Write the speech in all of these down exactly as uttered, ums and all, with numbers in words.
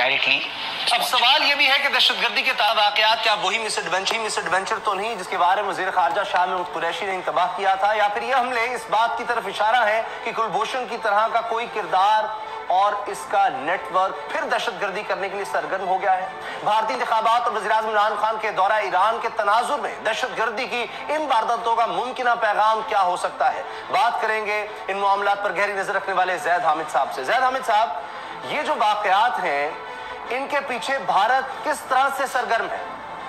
Directly. اب سوال یہ بھی ہے کہ دہشت گردی کے واقعات کیا وہی مس ایڈونچر مس ایڈونچر تو نہیں جس کے بارے میں وزیر خارجہ شاہ محمود قریشی نے انتباہ کیا تھا، یا پھر یہ حملے اس بات کی طرف اشارہ ہے کہ کلبھوشن کی طرح کا کوئی کردار اور اس کا نیٹ ورک پھر دہشت گردی کرنے کے لیے سرگرم ہو گیا ہے. بھارتی انتخابات اور وزیر اعظم عمران خان کے دورہ ایران کے تناظر میں دہشت گردی کی ان وارداتوں کا ممکنہ پیغام کیا ہو سکتا ہے؟ بات کریں گے ان معاملات پر گہری نظر رکھنے والے زید حامد صاحب سے. زید حامد صاحب، یہ جو واقعات ہیں ان کے پیچھے بھارت کس طرح سے سرگرم ہے؟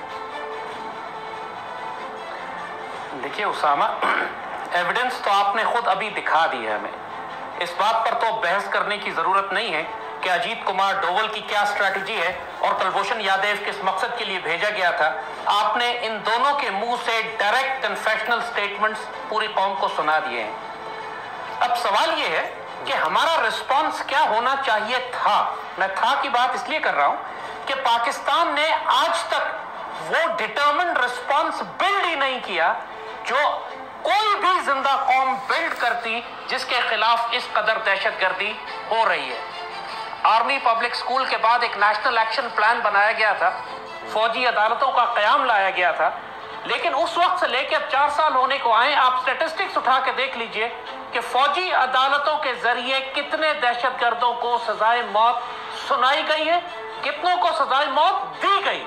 دیکھیے اسامہ، ایویڈنس تو آپ نے خود ابھی دکھا دی ہے ہمیں. اس بات پر تو بحث کرنے کی ضرورت نہیں ہے کہ اجیت کمار ڈوول کی کیا اسٹریٹجی ہے اور کلبھوشن یادیو کس مقصد کے لیے بھیجا گیا تھا. آپ نے ان دونوں کے منہ سے ڈائریکٹ کنفیشنل سٹیٹمنٹس پوری قوم کو سنا دیے ہیں. اب سوال یہ ہے کہ ہمارا رسپانس کیا ہونا چاہیے تھا. میں تھا کی بات اس لیے کر رہا ہوں کہ پاکستان نے آج تک وہ ڈٹرمنڈ رسپانس بلڈ ہی نہیں کیا جو کوئی بھی زندہ قوم بلڈ کرتی جس کے خلاف اس قدر دہشت گردی ہو رہی ہے. آرمی پبلک سکول کے بعد ایک نیشنل ایکشن پلان بنایا گیا تھا، فوجی عدالتوں کا قیام لایا گیا تھا، لیکن اس وقت سے لے کے اب چار سال ہونے کو آئیں، آپ سٹیٹسٹکس اٹھا کے دیکھ لیجئے کہ فوجی عدالتوں کے ذریعے کتنے دہشت گردوں کو سزائے موت سنائی گئی ہے، کتنوں کو سزائے موت دی گئی.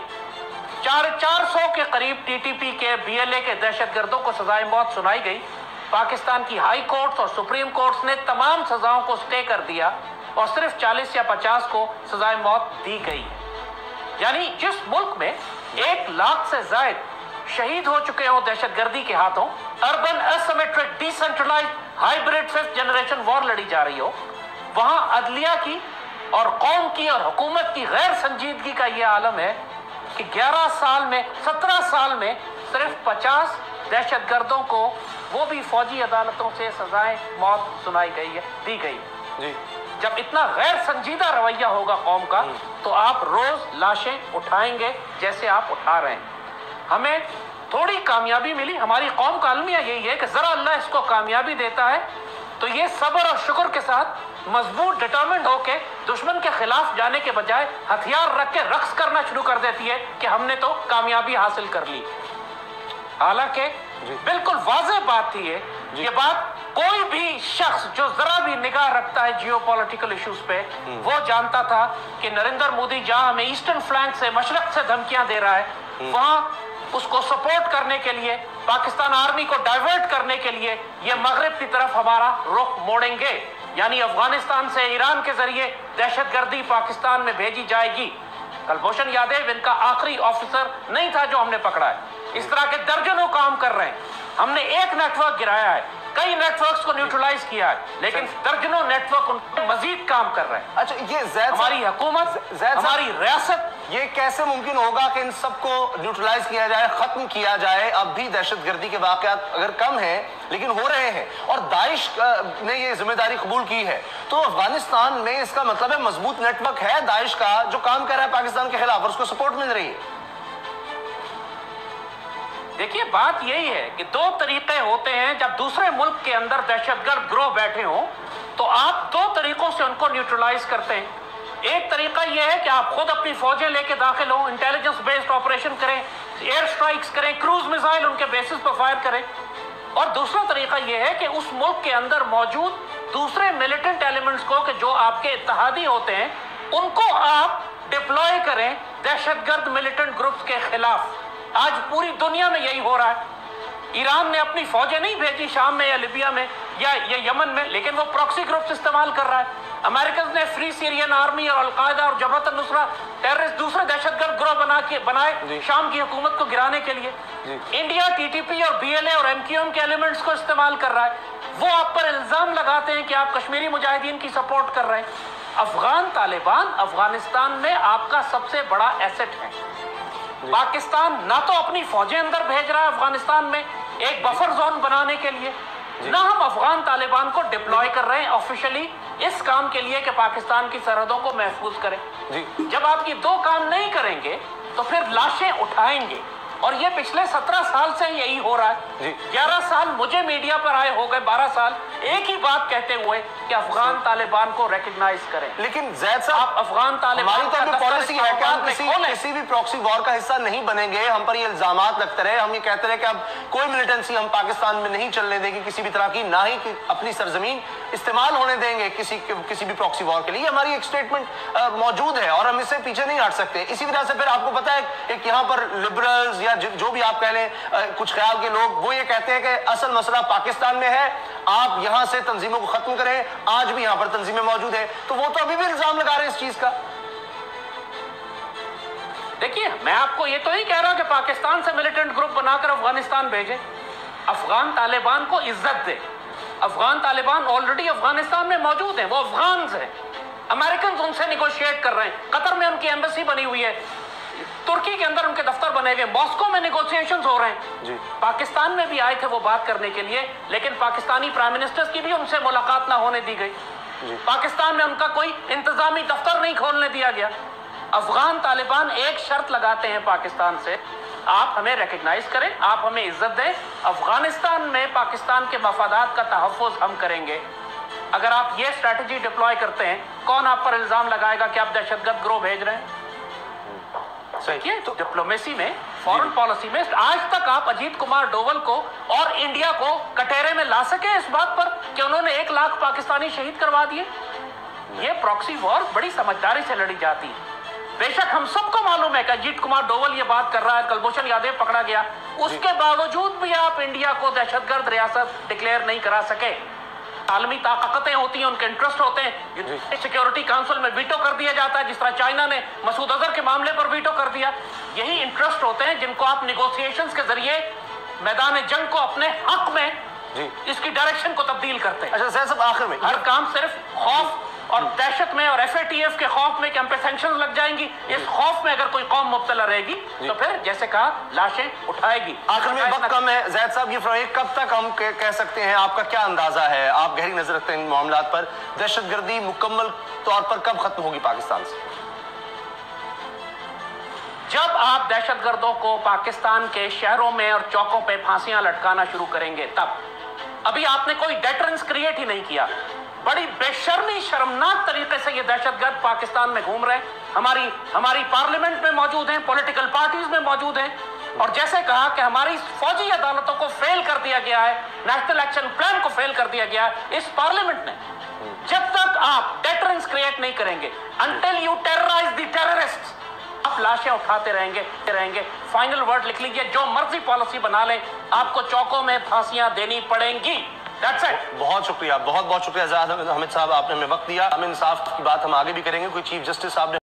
چار چار سو کے قریب ٹی ٹی پی کے بی ایل اے کے دہشت گردوں کو سزائے موت سنائی گئی. پاکستان کی ہائی کورٹس اور سپریم کورٹس نے تمام سزاؤں کو سٹے کر دیا اور صرف چالیس یا پچاس کو سزائے موت دی گئی. یعنی جس ملک میں ایک لاکھ سے زائد شہید ہو چکے ہوں دہشت گردی کے ہاتھوں، urban asymmetric decentralize hybrid fifth generation war لڑی جا رہی ہو، وہاں عدلیہ کی اور قوم کی اور حکومت کی غیر سنجیدگی کا یہ عالم ہے کہ گیارہ سال میں سترہ سال میں صرف پچاس دہشت گردوں کو وہ بھی فوجی عدالتوں سے سزائے موت سنائی گئی ہے دی گئی. جی جب اتنا غیر سنجیدہ رویہ ہوگا قوم کا تو آپ روز لاشیں اٹھائیں گے جیسے آپ اٹھا رہے ہیں. ہمیں تھوڑی کامیابی ملی، ہماری قوم کا المیہ یہی ہے کہ ذرا اللہ اس کو کامیابی دیتا ہے تو یہ صبر اور شکر کے ساتھ مضبوط ڈٹرمنڈ ہو کے دشمن کے خلاف جانے کے بجائے ہتھیار رکھ کے رقص کرنا شروع کر دیتی ہے کہ ہم نے تو کامیابی حاصل کر لی. حالانکہ بالکل واضح بات تھی ہے یہ بات، کوئی بھی شخص جو ذرا بھی نگاہ رکھتا ہے جیو پولیٹیکل ایشوز پہ وہ جانتا تھا کہ نریندر مودی جہاں ہمیں ایسٹرن فلینک سے مشرق سے دھمکیاں دے رہا ہے، وہاں اس کو سپورٹ کرنے کے لیے، پاکستان آرمی کو ڈائیورٹ کرنے کے لیے یہ مغرب کی طرف ہمارا رخ موڑیں گے. یعنی افغانستان سے ایران کے ذریعے دہشت گردی پاکستان میں بھیجی جائے گی. کلبھوشن یادیو ان کا آخری آفیسر نہیں تھا جو ہم نے پکڑا ہے. اس طرح کے درجنوں کام کر رہے ہیں. ہم نے ایک نیٹ ورک گرایا ہے، کئی نیٹ ورکس کو نیوٹرلائز کیا ہے، لیکن درجنوں نیٹ ورک ان پر مزید کام کر رہے ہیں. اچھا، یہ زید ہماری حکومت، ہماری ریاست، یہ کیسے ممکن ہوگا کہ ان سب کو نیوٹرلائز کیا جائے، ختم کیا جائے؟ اب بھی دہشت گردی کے واقعات اگر کم ہیں لیکن ہو رہے ہیں اور داعش نے یہ ذمہ داری قبول کی ہے، تو افغانستان میں اس کا مطلب ہے مضبوط نیٹ ورک ہے داعش کا جو کام کر رہا ہے پاکستان کے خلاف اور اس کو سپورٹ مل رہی ہے. دیکھیے بات یہی ہے کہ دو طریقے ہوتے ہیں جب دوسرے ملک کے اندر دہشت گرد گروہ بیٹھے ہوں تو آپ دو طریقوں سے ان کو نیوٹرلائز کرتے ہیں. ایک طریقہ یہ ہے کہ آپ خود اپنی فوجیں لے کے داخل ہوں، انٹیلیجنس بیسڈ آپریشن کریں، ایئر سٹرائکس کریں، کروز میزائل ان کے بیسس پر فائر کریں. اور دوسرا طریقہ یہ ہے کہ اس ملک کے اندر موجود دوسرے ملیٹنٹ ایلیمنٹس کو کہ جو آپ کے اتحادی ہوتے ہیں ان کو آپ ڈپلوائے کریں دہشت گرد ملیٹنٹ گروپس کے خلاف. آج پوری دنیا میں یہی ہو رہا ہے. ایران نے اپنی فوجیں نہیں بھیجی شام میں یا لیبیا میں یا یمن میں، لیکن وہ پراکسی گروپس استعمال کر رہا ہے. امریکن نے فری سیرین آرمی اور القاعدہ اور جبہت النصرہ ٹیررسٹ دوسرے دہشت گرد گروہ بنا کے بنائے شام کی حکومت کو گرانے کے لیے. انڈیا ٹی ٹی پی اور بی ایل اے اور ایم کیو ایم کے ایلیمنٹس کو استعمال کر رہا ہے. وہ آپ پر الزام لگاتے ہیں کہ آپ کشمیری مجاہدین کی سپورٹ کر رہے ہیں. افغان طالبان افغانستان میں آپ کا سب سے بڑا ایسٹ ہے. پاکستان نہ تو اپنی فوجیں اندر بھیج رہا ہے افغانستان میں ایک بفر زون بنانے کے لیے، نہ ہم افغان طالبان کو ڈپلوائے کر رہے ہیں آفیشلی اس کام کے لیے کہ پاکستان کی سرحدوں کو محفوظ کریں. جب آپ یہ دو کام نہیں کریں گے تو پھر لاشیں اٹھائیں گے. اور یہ پچھلے سترہ سال سے یہی ہو رہا ہے. گیارہ سال مجھے میڈیا پر آئے ہو گئے، بارہ سال ایک ہی بات کہتے ہوئے کہ افغان طالبان کو ریکگنائز کریں. لیکن زید صاحب آپ افغان طالبان ہماری تو ابھی پالیسی ہے کہ ہم کسی کسی بھی پراکسی وار کا حصہ نہیں بنیں گے. ہم پر یہ الزامات لگتے رہے, ہم یہ کہتے رہے کہ اب کوئی ملیٹنسی ہم پاکستان میں نہیں چلنے دیں گے کسی بھی طرح کی, نہ ہی اپنی سرزمین استعمال ہونے دیں گے کسی کسی بھی پراکسی وار کے لیے. ہماری ایک سٹیٹمنٹ موجود ہے اور ہم اس سے پیچھے نہیں ہٹ سکتے. اسی وجہ سے پھر آپ کو پتہ ہے ایک یہاں پر لبرلز یا جو بھی آپ کہہ لیں کچھ خیال کے لوگ, وہ یہ کہتے ہیں کہ اصل مسئلہ پاکستان میں ہے, آپ یہاں سے تنظیموں کو ختم کریں. آج بھی یہاں پر تنظیمیں موجود ہیں, تو وہ تو ابھی بھی الزام لگا رہے ہیں اس چیز کا. دیکھیے میں آپ کو یہ تو نہیں کہہ رہا کہ پاکستان سے ملیٹنٹ گروپ بنا کر افغانستان بھیجیں. افغان طالبان کو عزت دے. افغان طالبان آلریڈی افغانستان میں موجود ہیں, وہ افغانز ہیں. امریکنز ان سے نیگوشیٹ کر رہے ہیں. قطر میں ان کی ایمبیسی بنی ہوئی ہے, ترکی کے اندر ان کے دفتر بنے ہوئے, ماسکو میں نیگوشیشنز ہو رہے ہیں. جی. پاکستان میں بھی آئے تھے وہ بات کرنے کے لیے, لیکن پاکستانی پرائم منسٹر کی بھی ان سے ملاقات نہ ہونے دی گئی. جی. پاکستان میں ان کا کوئی انتظامی دفتر نہیں کھولنے دیا گیا. افغان طالبان ایک شرط لگاتے ہیں پاکستان سے, آپ ہمیں ریکگنائز کریں, آپ ہمیں عزت دیں, افغانستان میں پاکستان کے مفادات کا تحفظ ہم کریں گے. اگر آپ یہ اسٹریٹجی ڈپلوائے کرتے ہیں, کون آپ پر الزام لگائے گا کہ آپ دہشت گرد گروہ بھیج رہے ہیں؟ دیکھیے ڈپلومیسی میں, فورن پالیسی میں آج تک آپ اجیت کمار ڈوول کو اور انڈیا کو کٹہرے میں لا سکے اس بات پر کہ انہوں نے ایک لاکھ پاکستانی شہید کروا دیے؟ یہ پراکسی وار بڑی سمجھداری سے لڑی جاتی ہے. بے شک ہم سب کو معلوم ہے کہ اجیت کمار ڈوول یہ بات کر رہا ہے, کلبھوشن یادیو پکڑا گیا, اس کے باوجود بھی آپ انڈیا کو دہشت گرد ریاست ڈکلیئر نہیں کرا سکے. عالمی طاقتیں ہوتی ہیں, ان کے انٹرسٹ ہوتے ہیں, سیکیورٹی کاؤنسل میں ویٹو کر دیا جاتا ہے, جس طرح چائنا نے مسعود اظہر کے معاملے پر ویٹو کر دیا. یہی انٹرسٹ ہوتے ہیں جن کو آپ نیگوسیشنز کے ذریعے میدان جنگ کو اپنے حق میں اس کی ڈائریکشن کو تبدیل کرتے ہیں. اچھا زید صاحب آخر میں ہر کام صرف خوف اور دہشت میں اور ایف اے ٹی ایف کے خوف میں کہ ہم پہ سینکشن لگ جائیں گی, اس خوف میں اگر کوئی قوم مبتلا رہے گی تو پھر جیسے کہا لاشیں اٹھائے گی. آخر میں وقت کم ہے زید صاحب, یہ فرمائیے کب تک ہم کہہ سکتے ہیں, آپ کا کیا اندازہ ہے, آپ گہری نظر رکھتے ہیں ان معاملات پر, دہشت گردی مکمل طور پر کب ختم ہوگی پاکستان سے؟ جب آپ دہشت گردوں کو پاکستان کے شہروں میں اور چوکوں پہ پھانسیاں لٹکانا شروع کریں گے تب. ابھی آپ نے کوئی ڈیٹرنس کریٹ ہی نہیں کیا. بڑی بے شرمی شرمناک طریقے سے یہ دہشت گرد پاکستان میں گھوم رہے ہیں, ہماری ہماری پارلیمنٹ میں موجود ہیں, پولیٹیکل پارٹیز میں موجود ہیں, اور جیسے کہا کہ ہماری فوجی عدالتوں کو فیل کر دیا گیا ہے, نیشنل ایکشن پلان کو فیل کر دیا گیا ہے اس پارلیمنٹ نے. جب تک آپ ڈیٹرنس کریٹ نہیں کریں گے, until you terrorize the terrorists, آپ لاشیں اٹھاتے رہیں گے رہیں گے فائنل ورڈ لکھ لیجئے, جو مرضی پالیسی بنا لیں آپ کو چوکوں میں پھانسیاں دینی پڑیں گی. بہت شکریہ, بہت بہت شکریہ زید حمید صاحب, آپ نے ہمیں وقت دیا. ہم انصاف کی بات ہم آگے بھی کریں گے. کوئی چیف جسٹس صاحب نے